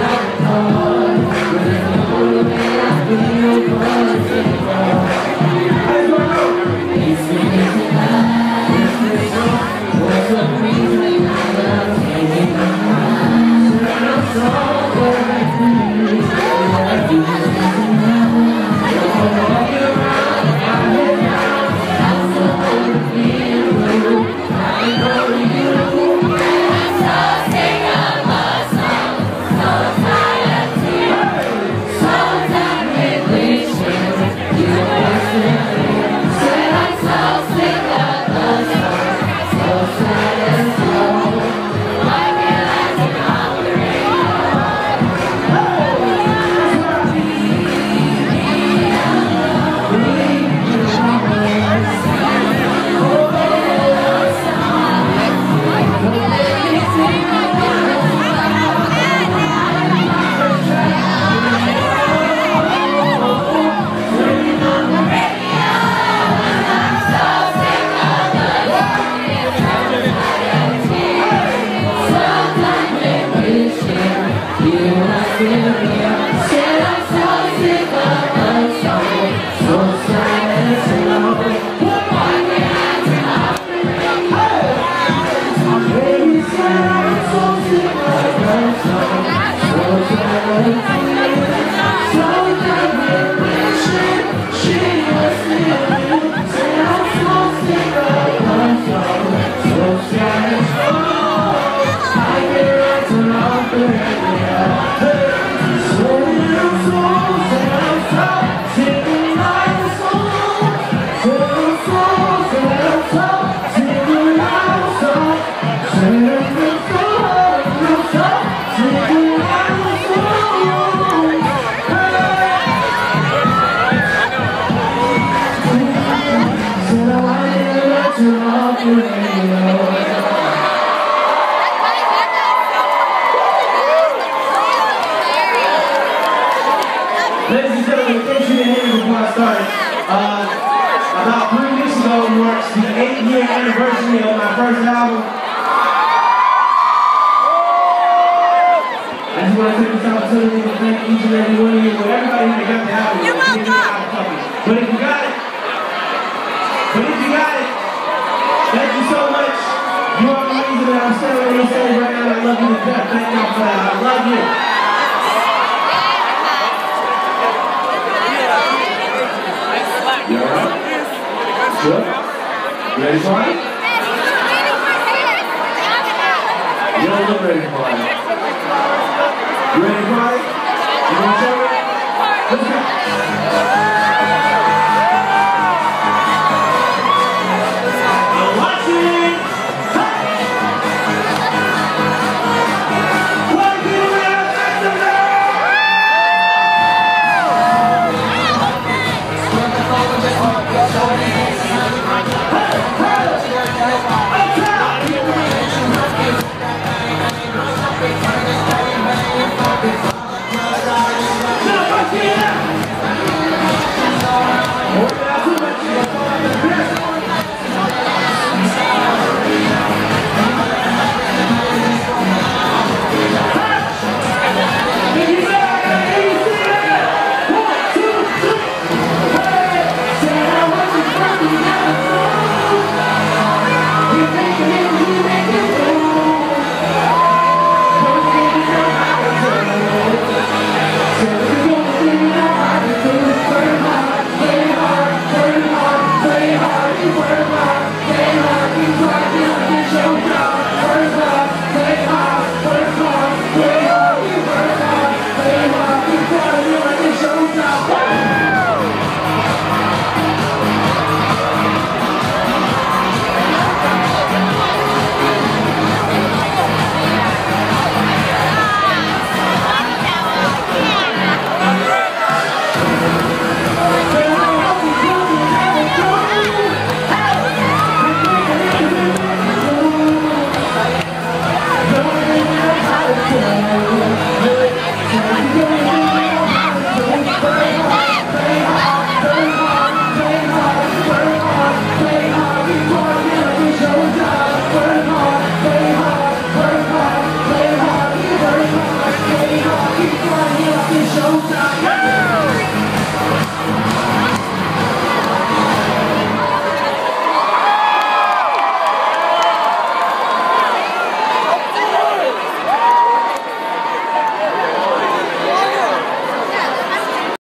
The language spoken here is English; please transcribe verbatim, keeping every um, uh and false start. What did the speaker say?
Ladies and gentlemen, thanks for your hands before I started. Uh, about three weeks ago marks the eight year anniversary of my first album. I just want to take this opportunity to thank each and every one of you, for everybody who got the album. You're welcome. But if you got it, but if you got it, thank you so much. You are the reason that I'm standing on this stage right now. I love you to death. Thank y'all for that. I love you. You alright? Good? You ready for it? You don't look ready for it. You ready for it? You want to